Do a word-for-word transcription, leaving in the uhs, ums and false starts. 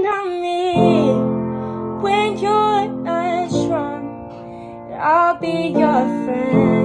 on me when you're not strong. I'll be your friend.